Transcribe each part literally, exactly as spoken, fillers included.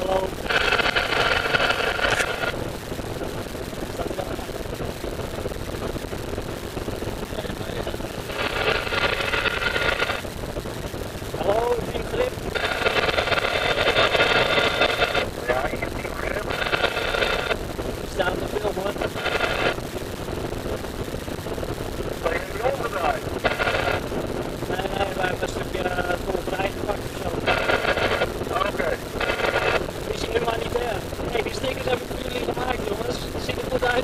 hallo. Hallo, team grip. Ja, ik heb team grip. We staan te filmen. Ben je nu omgedraaid? Nee, nee, wij hebben een stukje uh, tolvrij gepakt of zo. Oké. Okay. Missie humanitair. Hé, hey, die stickers heb ik voor jullie gemaakt, jongens. Ziet er goed uit.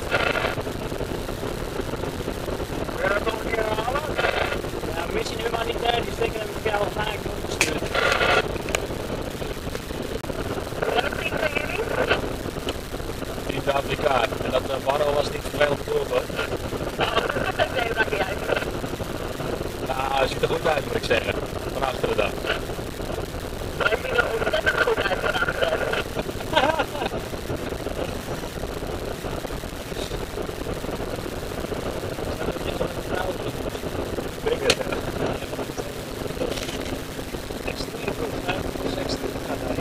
Wil je dat nog een keer halen? Ja, missie humanitair, die sticker heb ik voor jou gemaakt en opgestuurd. Welk team zijn jullie? Amsterdam Dakar. En dat uh, Barro was niet vervelend voor hoor. Nee, dat maakt niet uit. Nou, het ziet er goed uit moet ik zeggen. Van achteren dan. Wij zien er ontzettend goed uit van achteren. Ben ik het, hè? Extreem goed, hè? zestien gaat hij.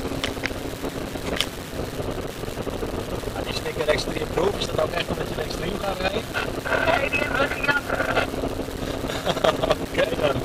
Ja, die sticker extreem proof, is dat ook echt omdat je extreem gaat rijden? Nee, die hebben we gejat. Oké okay, dan.